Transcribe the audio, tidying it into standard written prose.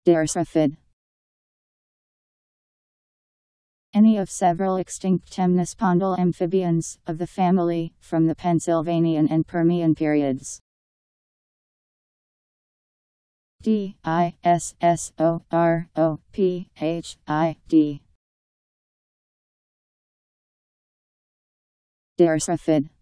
Dissorophid. Any of several extinct temnospondyl amphibians, of the family, from the Pennsylvanian and Permian periods. Dissorophid. Dissorophid.